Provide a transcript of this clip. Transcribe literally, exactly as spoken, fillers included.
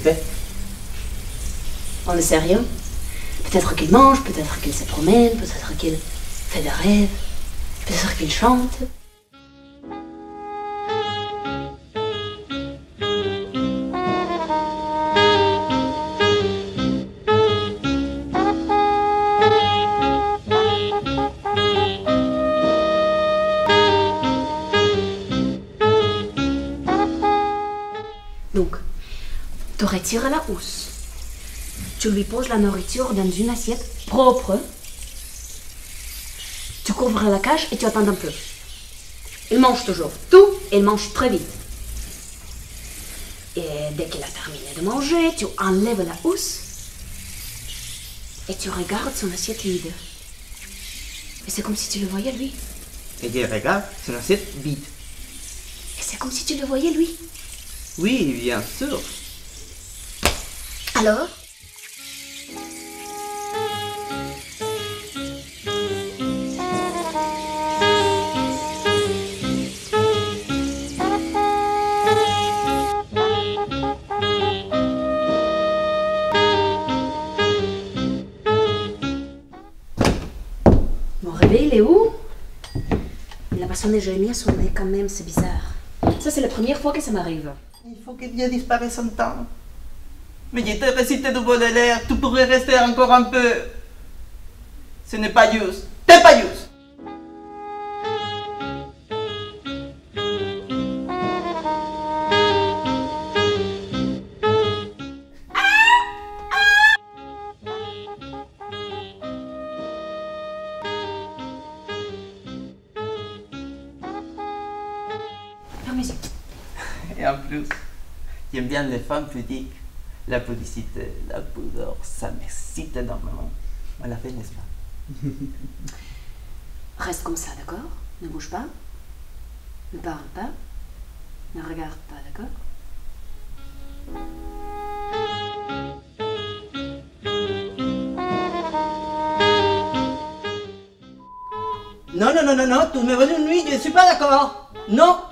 fait? On ne sait rien. Peut-être qu'il mange, peut-être qu'il se promène, peut-être qu'il fait des rêves, peut-être qu'il chante. Donc, tu retires la housse. Tu lui poses la nourriture dans une assiette propre. Tu couvres la cage et tu attends un peu. Il mange toujours tout et il mange très vite. Et dès qu'il a terminé de manger, tu enlèves la housse et tu regardes son assiette vide. Et c'est comme si tu le voyais lui. Et il regarde son assiette vide. Et c'est comme si tu le voyais lui. Oui, bien sûr. Alors? Mon réveil, il est où? Il a pas sonné, j'ai mis à sonner quand même, c'est bizarre. Ça, c'est la première fois que ça m'arrive. Il faut que Dieu disparaisse en temps. Mais je t'ai récité de Baudelaire, tu pourrais rester encore un peu. Ce n'est pas juste. T'es pas juste. La musique. Et en plus, j'aime bien les femmes pudiques. La pudicité, la pudeur, ça m'excite énormément. On l'a fait, n'est-ce pas? Reste comme ça, d'accord? Ne bouge pas. Ne parle pas. Ne regarde pas, d'accord? Non, non, non, non, non, tu me veux une nuit, je ne suis pas d'accord. Non.